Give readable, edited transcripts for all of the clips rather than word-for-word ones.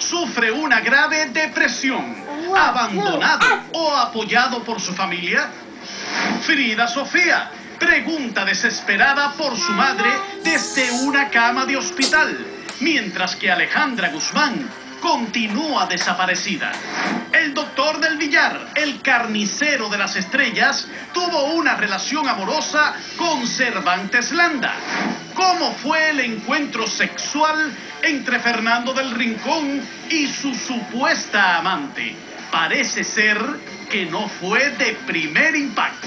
sufre una grave depresión, abandonado o apoyado por su familia. Frida Sofía pregunta desesperada por su madre desde una cama de hospital, mientras que Alejandra Guzmán continúa desaparecida. El doctor del billar, el carnicero de las estrellas, tuvo una relación amorosa con Cervantes Landa. ¿Cómo fue el encuentro sexual entre Fernando del Rincón y su supuesta amante? Parece ser que no fue de primer impacto.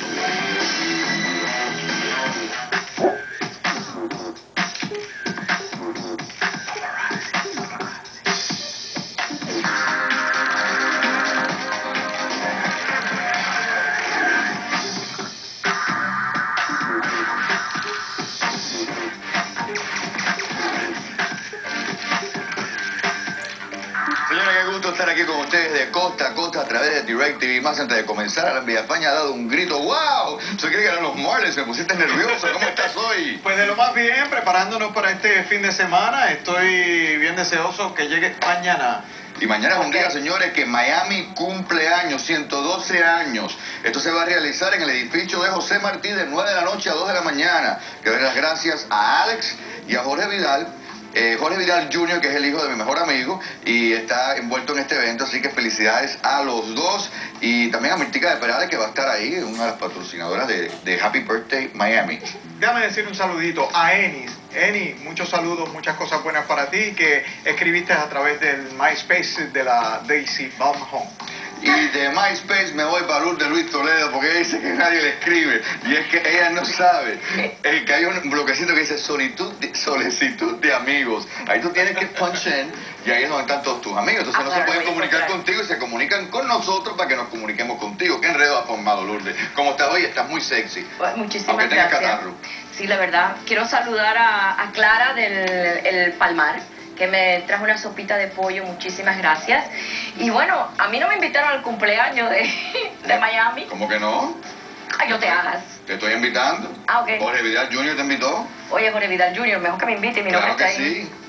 Estar aquí con ustedes de costa a costa a través de DirecTV. Más antes de comenzar, la Villa España ha dado un grito. ¡Wow! Se cree que eran los Marlins, me pusiste nervioso. ¿Cómo estás hoy? Pues de lo más bien, preparándonos para este fin de semana. Estoy bien deseoso que llegue mañana. Y mañana es un día, señores, que Miami cumple años, 112 años. Esto se va a realizar en el edificio de José Martí de 9 de la noche a 2 de la mañana. Que doy las gracias a Alex y a Jorge Vidal. Jorge Vidal Jr., que es el hijo de mi mejor amigo y está envuelto en este evento, así que felicidades a los dos y también a Mirtica de Perales, que va a estar ahí, una de las patrocinadoras de Happy Birthday Miami. Déjame decir un saludito a Eni. Eni, muchos saludos, muchas cosas buenas para ti que escribiste a través del MySpace de la Daisy Baumholm. Y de MySpace me voy para Lourdes de Luis Toledo, porque ella dice que nadie le escribe. Y es que ella no sabe. Que hay un bloquecito que dice solicitud de amigos. Ahí tú tienes que punch in y ahí es donde están todos tus amigos. Entonces no se pueden comunicar contigo y se comunican con nosotros para que nos comuniquemos contigo. ¿Qué enredo has formado, Lourdes? Como estás hoy, estás muy sexy. Pues muchísimas aunque tengas gracias. catarro. Sí, la verdad. Quiero saludar a Clara del El Palmar, que me trajo una sopita de pollo, muchísimas gracias. Y bueno, a mí no me invitaron al cumpleaños de Miami. ¿Cómo que no? Ay, no te hagas. Te estoy invitando. Ah, ok. Jorge Vidal Jr. te invitó. Oye, Jorge Vidal Jr., mejor que me invite, mi nombre Claro que está ahí. sí.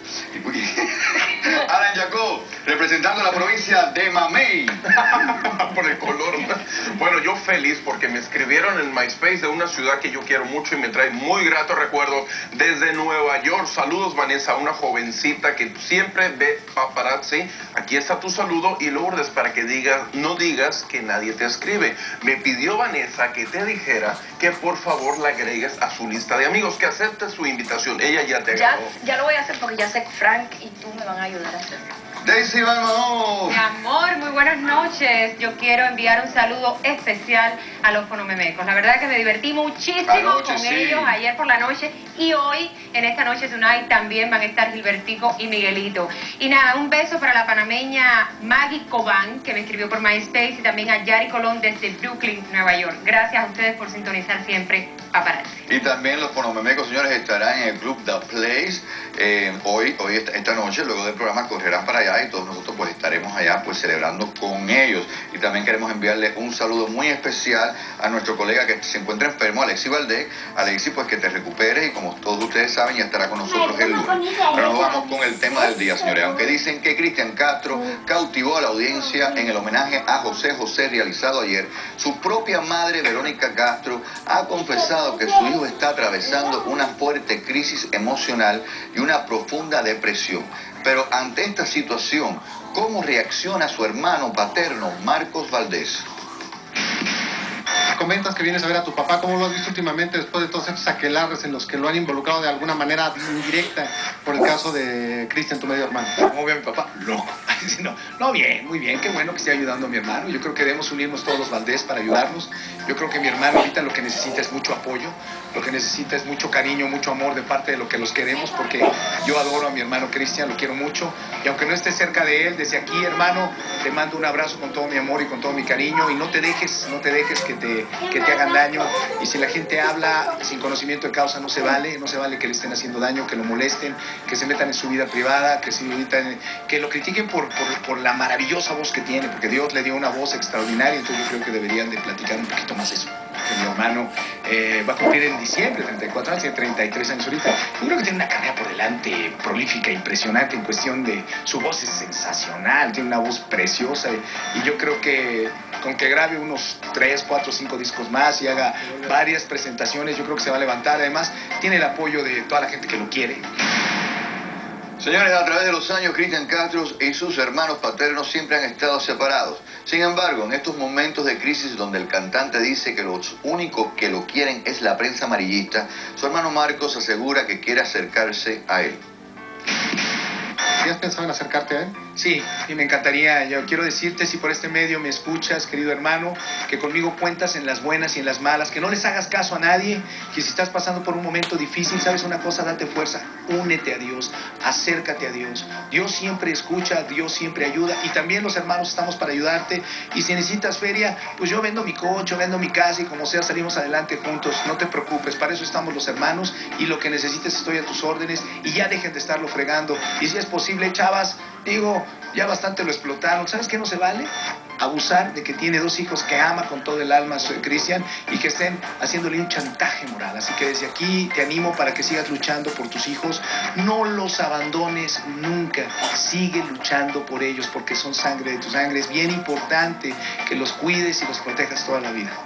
Alan Jacob, representando la provincia de Mamey. Por el color. Bueno, yo feliz porque me escribieron en MySpace de una ciudad que yo quiero mucho y me trae muy gratos recuerdos desde Nueva York. Saludos, Vanessa, una jovencita que siempre ve paparazzi. Aquí está tu saludo y Lourdes, para que no digas que nadie te escribe. Me pidió Vanessa que te dijera que por favor la agregues a su lista de amigos, que acepte su invitación. Ella ya te agarró. Ya lo voy a hacer porque ya sé que Frank y tú me van a ayudar a hacerlo. Daisy, vamos. Mi amor, muy buenas noches. Yo quiero enviar un saludo especial a los fonomemecos. La verdad que me divertí muchísimo Anoche, con sí. ellos ayer por la noche y hoy, en esta noche Tonight, también van a estar Gilbertico y Miguelito. Y nada, un beso para la panameña Maggie Cobán, que me escribió por MySpace, y también a Yari Colón desde Brooklyn, Nueva York. Gracias a ustedes por sintonizar siempre Paparazzi. Y también los fonomemecos, señores, estarán en el club The Place hoy esta noche. Luego del programa correrán para allá y todos nosotros pues estaremos allá pues celebrando con ellos. Y también queremos enviarle un saludo muy especial a nuestro colega que se encuentra enfermo, Alexis Valdés. Alexis, pues que te recuperes y como todos ustedes saben ya estará con nosotros el lunes. Pero nos vamos con el tema del día, señores. Aunque dicen que Cristian Castro cautivó a la audiencia en el homenaje a José José realizado ayer, su propia madre, Verónica Castro, ha confesado que su hijo está atravesando una fuerte crisis emocional y una profunda depresión. Pero ante esta situación, ¿cómo reacciona su hermano paterno, Marcos Valdés? Comentas que vienes a ver a tu papá, ¿cómo lo has visto últimamente después de todos estos aquelarres en los que lo han involucrado de alguna manera indirecta por el caso de Cristian, tu medio hermano? ¿Cómo ve a mi papá? Loco. No, bien, muy bien, qué bueno que esté ayudando a mi hermano. Yo creo que debemos unirnos todos los Valdés para ayudarnos. Yo creo que mi hermano ahorita lo que necesita es mucho apoyo, lo que necesita es mucho cariño, mucho amor de parte de lo que los queremos, porque yo adoro a mi hermano Cristian, lo quiero mucho, y aunque no esté cerca de él, desde aquí, hermano, te mando un abrazo con todo mi amor y con todo mi cariño, y no te dejes que te hagan daño, y si la gente habla sin conocimiento de causa no se vale que le estén haciendo daño, que lo molesten, que se metan en su vida privada, que lo critiquen por la maravillosa voz que tiene, porque Dios le dio una voz extraordinaria, entonces yo creo que deberían de platicar un poquito más eso. que mi hermano va a cumplir en diciembre 34 años, tiene 33 años ahorita. Yo creo que tiene una carrera por delante prolífica, impresionante en cuestión de... Su voz es sensacional, tiene una voz preciosa y yo creo que con que grabe unos 3, 4, 5 discos más y haga varias presentaciones, yo creo que se va a levantar. Además, tiene el apoyo de toda la gente que lo quiere. Señores, a través de los años, Cristian Castro y sus hermanos paternos siempre han estado separados. Sin embargo, en estos momentos de crisis donde el cantante dice que los únicos que lo quieren es la prensa amarillista, su hermano Marcos asegura que quiere acercarse a él. ¿Ya has pensado en acercarte a él? Sí, y me encantaría. Yo quiero decirte, si por este medio me escuchas, querido hermano, que conmigo cuentas en las buenas y en las malas, que no les hagas caso a nadie, que si estás pasando por un momento difícil, ¿sabes una cosa? Date fuerza, únete a Dios, acércate a Dios. Dios siempre escucha, Dios siempre ayuda, y también los hermanos estamos para ayudarte. Y si necesitas feria, pues yo vendo mi coche, vendo mi casa, y como sea salimos adelante juntos. No te preocupes, para eso estamos los hermanos, y lo que necesites estoy a tus órdenes, y ya dejen de estarlo fregando. Y si es posible, chavas, digo, ya bastante lo explotaron. ¿Sabes qué no se vale? Abusar de que tiene 2 hijos que ama con todo el alma, soy Cristian, y que estén haciéndole un chantaje moral. Así que desde aquí te animo para que sigas luchando por tus hijos. No los abandones nunca. Sigue luchando por ellos porque son sangre de tu sangre. Es bien importante que los cuides y los protejas toda la vida.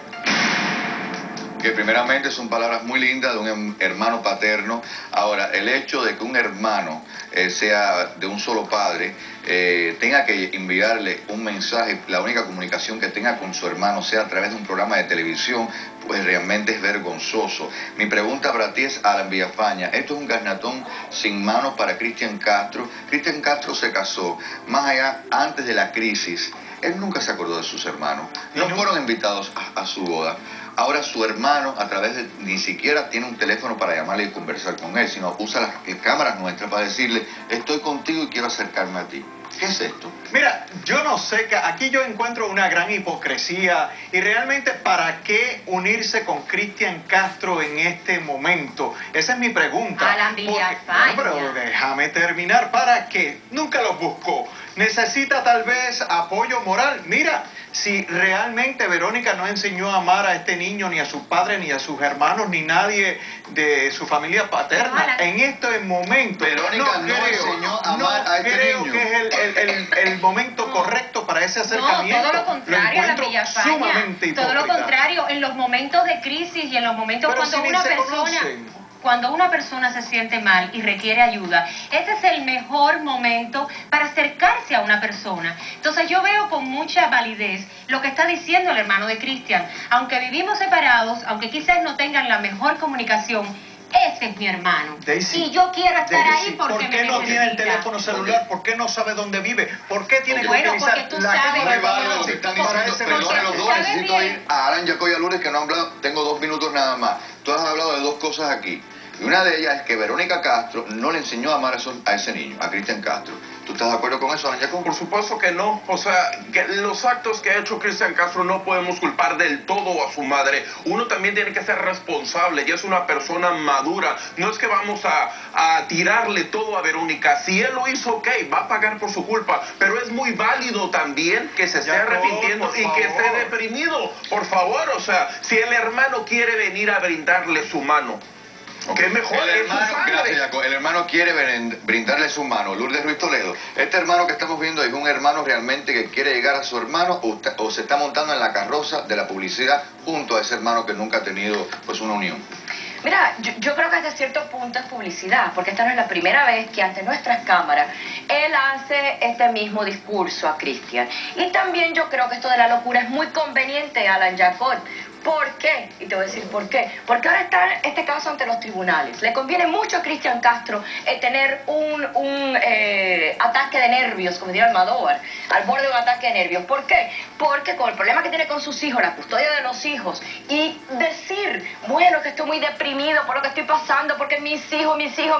Que primeramente son palabras muy lindas de un hermano paterno. Ahora, el hecho de que un hermano sea de un solo padre, tenga que enviarle un mensaje, la única comunicación que tenga con su hermano sea a través de un programa de televisión, pues realmente es vergonzoso. Mi pregunta para ti es, Alan Villafaña, esto es un garnatón sin manos para Cristian Castro. Cristian Castro se casó, más allá, antes de la crisis. Él nunca se acordó de sus hermanos, no fueron invitados a su boda. Ahora su hermano, a través de, ni siquiera tiene un teléfono para llamarle y conversar con él, sino usa las cámaras nuestras para decirle, estoy contigo y quiero acercarme a ti. ¿Qué es esto? Mira, yo no sé, aquí yo encuentro una gran hipocresía y realmente ¿para qué unirse con Cristian Castro en este momento? Esa es mi pregunta. Alan Villafaña. Pero déjame terminar. ¿Para qué? Nunca los buscó. Necesita tal vez apoyo moral. Mira, si realmente Verónica no enseñó a amar a este niño, ni a su padre, ni a sus hermanos, ni nadie de su familia paterna, en este momento, Verónica no enseñó a amar a este niño. Creo que es el momento correcto para ese acercamiento. No, todo lo contrario, Alan Villafaña. Sumamente hipócrita. Todo lo contrario, en los momentos de crisis y en los momentos Pero cuando si ni una se persona... conocen. Cuando una persona se siente mal y requiere ayuda, ese es el mejor momento para acercarse a una persona. Entonces yo veo con mucha validez lo que está diciendo el hermano de Cristian. Aunque vivimos separados, aunque quizás no tengan la mejor comunicación, ese es mi hermano. Daisy, y yo quiero estar Daisy, ahí porque ¿por qué me no tiene el necesita? teléfono celular? ¿Por qué no sabe dónde vive? ¿Por qué tiene que Bueno, utilizar porque tú la sabes cámara de Muy válido lo video que están para diciendo, ese perdón porque los dos, sabes necesito bien. ir a Alan Yacoy y a Lourdes, que no han hablado, tengo 2 minutos nada más. Tú has hablado de 2 cosas aquí. Y una de ellas es que Verónica Castro no le enseñó a amar a ese niño, a Cristian Castro. ¿Tú estás de acuerdo con eso, Alan Yacoy? Por supuesto que no. O sea, que los actos que ha hecho Cristian Castro no podemos culpar del todo a su madre. Uno también tiene que ser responsable y es una persona madura. No es que vamos a tirarle todo a Verónica. Si él lo hizo, ok, va a pagar por su culpa. Pero es muy válido también que se esté arrepintiendo y que esté deprimido. Por favor, o sea, si el hermano quiere venir a brindarle su mano, que mejor El es su hermano, sangre. gracias, Jacob. El hermano quiere brindarle su mano. Lourdes Ruiz Toledo, este hermano que estamos viendo es un hermano realmente que quiere llegar a su hermano o se está montando en la carroza de la publicidad junto a ese hermano que nunca ha tenido pues una unión. Mira, yo creo que hasta cierto punto es publicidad, porque esta no es la primera vez que ante nuestras cámaras él hace este mismo discurso a Cristian. Y también yo creo que esto de la locura es muy conveniente, Alan Yacoy. ¿Por qué? Y te voy a decir por qué. Porque ahora está este caso ante los tribunales. Le conviene mucho a Cristian Castro tener un ataque de nervios, como diría Almodóvar, al borde de un ataque de nervios. ¿Por qué? Porque con el problema que tiene con sus hijos, la custodia de los hijos, y decir, bueno, que estoy muy deprimido por lo que estoy pasando, porque mis hijos,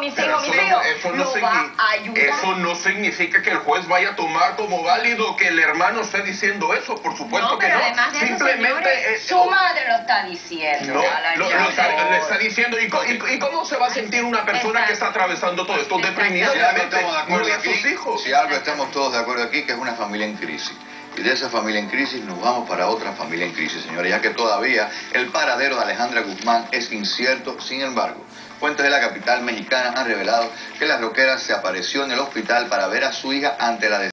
lo va a ayudar. Eso no significa que el juez vaya a tomar como válido que el hermano esté diciendo eso, por supuesto No, que pero no. además de eso, Simplemente señores, Su madre lo está diciendo. no, Alan le está Yacoy. diciendo. ¿Y cómo se va a sentir una persona que está atravesando todo esto? Deprimida, Si algo obviamente, estamos de no acuerdo ve a aquí, sus hijos. si algo estamos todos de acuerdo aquí, que es una familia en crisis. Y de esa familia en crisis nos vamos para otra familia en crisis, señores, ya que todavía el paradero de Alejandra Guzmán es incierto. Sin embargo, fuentes de la capital mexicana han revelado que la rockera se apareció en el hospital para ver a su hija ante la